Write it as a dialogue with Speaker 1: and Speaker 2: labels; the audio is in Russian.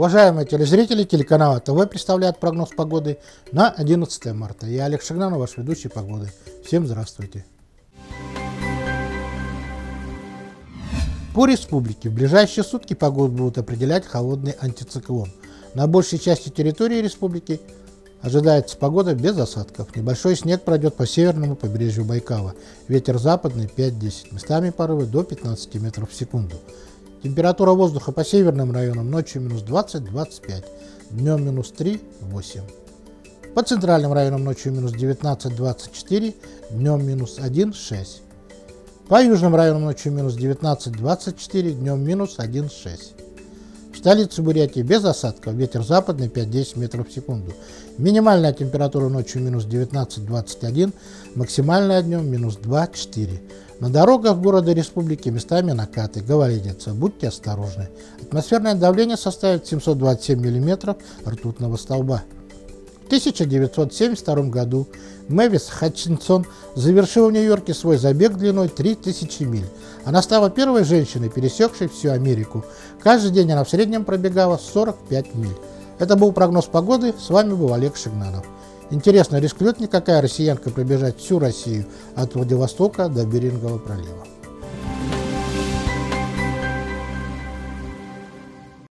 Speaker 1: Уважаемые телезрители, телеканала ТВ представляет прогноз погоды на 11 марта. Я Олег Шагнанов, ваш ведущий погоды. Всем здравствуйте. По республике в ближайшие сутки погоду будут определять холодный антициклон. На большей части территории республики ожидается погода без осадков. Небольшой снег пройдет по северному побережью Байкала. Ветер западный 5-10, местами порывы до 15 метров в секунду. Температура воздуха по северным районам ночью минус 20-25, днем минус 3-8. По центральным районам ночью минус 19-24, днем минус 1-6. По южным районам ночью минус 19-24, днем минус 1-6. В столице Бурятии без осадков, ветер западный 5-10 метров в секунду. Минимальная температура ночью минус 19-21, максимальная днем минус 2-4. На дорогах города республики местами накаты, гололедица, будьте осторожны. Атмосферное давление составит 727 мм ртутного столба. В 1972 году Мэвис Хатчинсон завершила в Нью-Йорке свой забег длиной 3000 миль. Она стала первой женщиной, пересекшей всю Америку. Каждый день она в среднем пробегала 45 миль. Это был прогноз погоды, с вами был Олег Шагнанов. Интересно, рискнет ли какая россиянка пробежать всю Россию от Владивостока до Берингового пролива?